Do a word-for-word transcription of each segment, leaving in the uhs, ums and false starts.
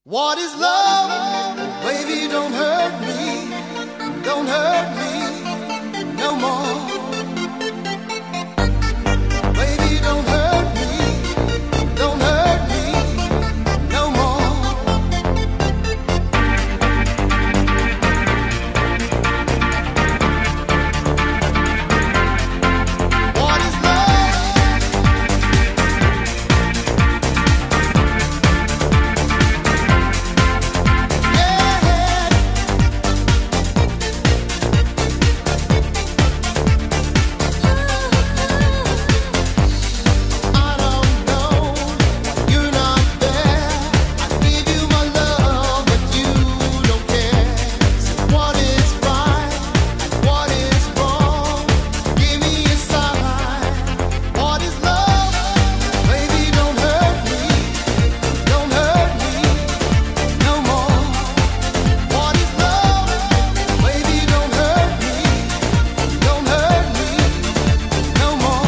What is love? Baby, don't hurt me, don't hurt me no more. Baby, don't hurt me, don't hurt me no more. What is love? I don't know, you're not there. I give you my love, but you don't care. So what is right and what is wrong? Give me a sign. What is love? Baby, don't hurt me, don't hurt me no more. What is love? Baby, don't hurt me, don't hurt me no more.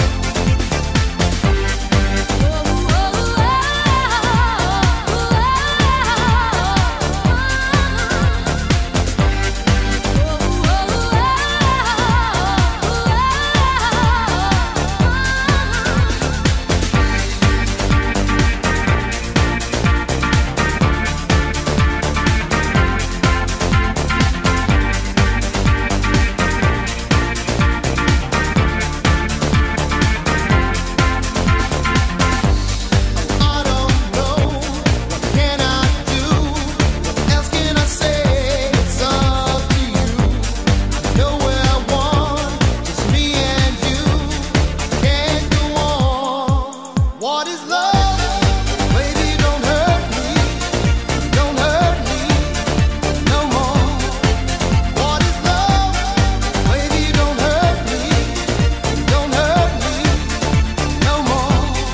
I don't know, what can I do? What else can I say? It's up to you. I know where I want, just me and you. Can't go on. What is love? Baby, don't hurt me, don't hurt me no more. What is love? Baby, don't hurt me, don't hurt me no more.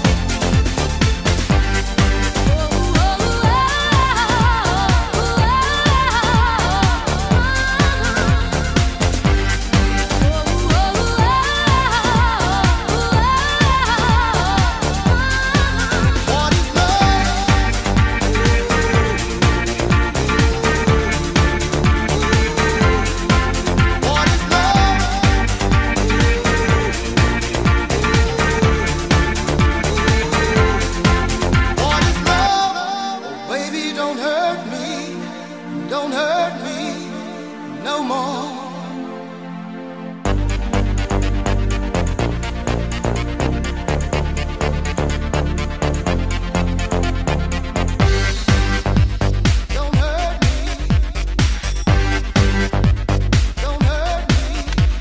What is love? What is love? What is love? Oh, baby, don't hurt me, don't hurt me no more. Don't hurt me, don't hurt me.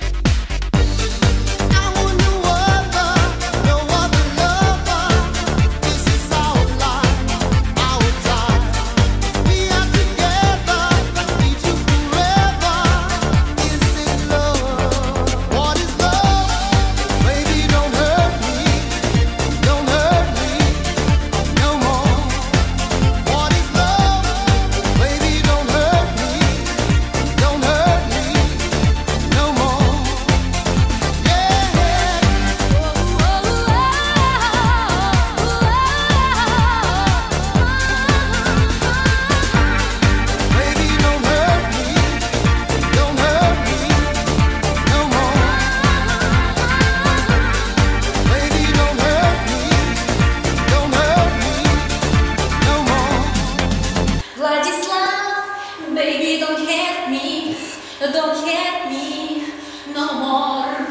I want no other, no other lover. This is our life, our time. We are together, need you forever. Is it love? What is love? Baby, don't hurt me, don't hurt me no more. What is love? Baby, don't hurt me, don't hurt me no more. Yeah. Baby, don't hurt me, don't hurt me no more. Baby, don't hurt me, don't hurt me no more. Vladislav, baby, don't hurt me, don't hurt me no more.